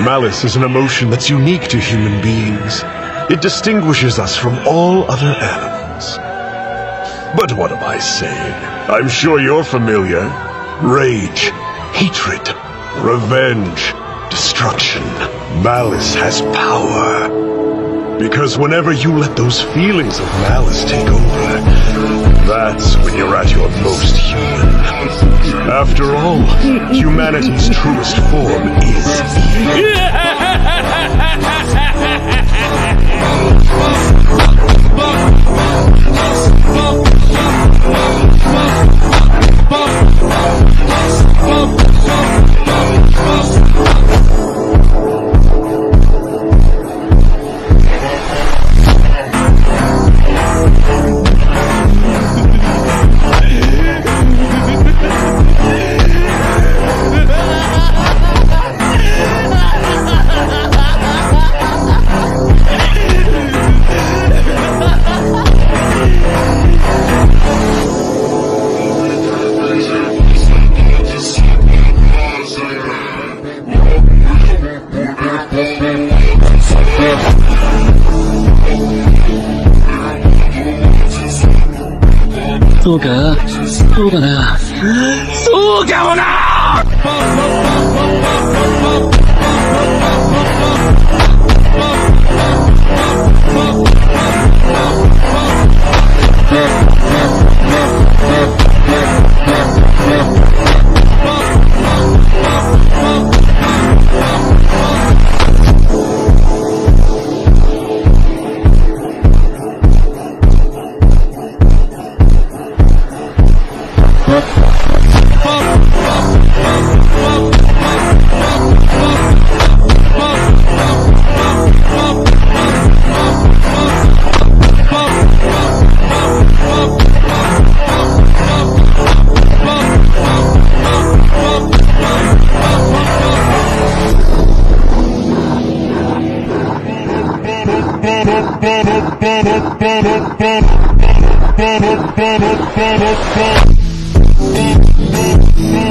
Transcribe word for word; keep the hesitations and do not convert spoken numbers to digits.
Malice is an emotion that's unique to human beings. It distinguishes us from all other animals. But what am I saying? I'm sure you're familiar. Rage, hatred, revenge, destruction. Malice has power. Because whenever you let those feelings of malice take over, that's when you're at your most human. After all, humanity's truest form is そうかそうかなそうかもな Thank you.